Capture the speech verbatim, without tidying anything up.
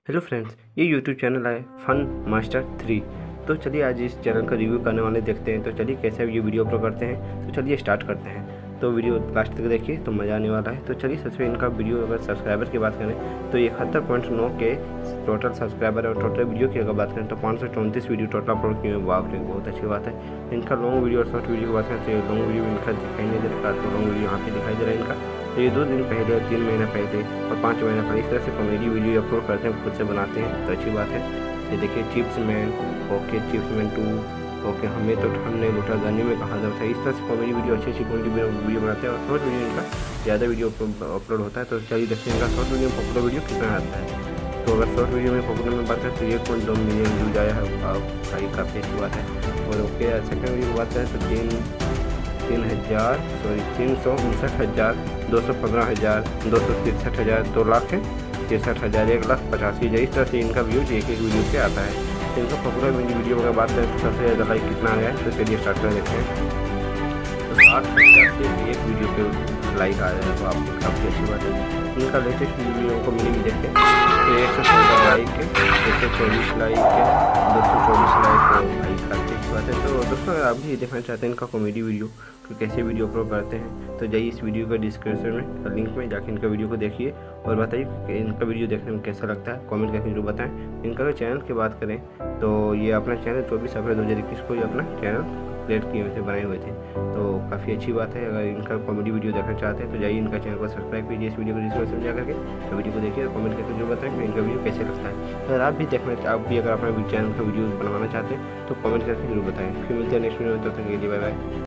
Hello friends, ये YouTube channel है Fun Master Three. तो चलिए आज इस चैनल का रिव्यू करने वाले देखते हैं। तो चलिए कैसे ये वीडियो अपलोड करते हैं। तो चलिए स्टार्ट करते हैं। तो वीडियो लास्ट तक देखिए तो मज़ा आने वाला है। तो चलिए सबसे इनका वीडियो अगर सब्सक्राइबर की बात करें तो इकहत्तर पॉइंट नौ के टोटल सब्सक्राइबर और टोटल वीडियो की अगर बात करें तो पाँच सौ चौंतीस वीडियो टोटल अपलोड किए हैं। वाह रे, बहुत अच्छी बात है। इनका लॉन्ग वीडियो और शॉर्ट वीडियो की बात करें तो लॉन्ग वीडियो इनका दिखाई नहीं दे रहा, तो लॉन्ग वीडियो यहाँ पे दिखाई दे रहा है इनका। तो ये दो दिन पहले, तीन महीना पहले और पाँच महीना पहले इस तरह से कॉमेडी वीडियो अपलोड करते हैं, खुद से बनाते हैं, तो अच्छी बात है। ये देखिए Chips Man, okay Chips Man two, okay हमें तो ठंड नहीं लूटा गन्ने में कहा जाता है। इस तरह से कॉमेडी वीडियो अच्छी अच्छी कॉमेडी वीडियो बनाते हैं और शॉर्ट वीडियो इनका ज़्यादा वीडियो अपलोड होता है। तो चलिए देखते हैं इनका शॉर्ट वीडियो में पॉपुलर वीडियो कितना आता है। तो अगर शॉर्ट वीडियो में पॉपुलर में बात करें तो एक पॉइंट दो मिलियन व्यूज आया है, भाई काफ़ी अच्छी बात है। और ओके सेकंड वीडियो की बात करें तो तीन तीन हज़ार सॉरी तीन सौ उनसठ हज़ार दो सौ पंद्रह हज़ार दो सौ तिरसठ हज़ार दो लाख तिरसठ हज़ार एक लाख पचासी हज़ार इस तरह से इनका व्यूज एक एक वीडियो पे आता है। तो इनका पॉपुलर वीडियो अगर बात करें तो सबसे ज़्यादा लाइक कितना आया है। तो चलिए स्टार्ट कर देखते हैं। तो साठ हज़ार से एक वीडियो पे लाइक आ रहा है, तो आपको काफ़ी अच्छी बात है। इनका लेटेस्ट वीडियो को मिलेगी देखते हैं तो एक सौ चौदह लाइक है, एक सौ चौबीस लाइक है, दो सौ चौबीस लाइक है, भाई काफ़ी अच्छी बात है। तो दोस्तों अगर आप भी देखना चाहते हैं इनका कॉमेडी वीडियो तो कैसे वीडियो अपलोड करते हैं तो जाइए इस वीडियो का डिस्क्रिप्शन में लिंक में जाके इनका वीडियो को देखिए और बताइए कि इनका वीडियो देखने में कैसा लगता है। कमेंट करके जरूर बताएं। इनका अगर चैनल की बात करें तो ये अपना चैनल चौबीस अप्रैल दो हज़ार इक्कीस को ये अपना चैनल क्रिएट किए हुए थे, बनाए हुए थे, तो काफ़ी अच्छी बात है। अगर इनका कॉमेडी वीडियो देखना चाहते हैं तो जाइए इनका चैनल को सब्सक्राइब कीजिए, इस वीडियो को डिस्क्रिप्शन में जाकर के तो वीडियो को देखिए और कमेंट करके जरूर बताएं कि इनका वीडियो कैसे लगता है। अगर आप भी देखना आप भी अगर अपना चैनल का वीडियो बनवाना चाहते हैं तो कमेंट करके जरूर बताएं। फिर मिलते हैं नेक्स्ट वीडियो में, तब तक के लिए बाय बाय।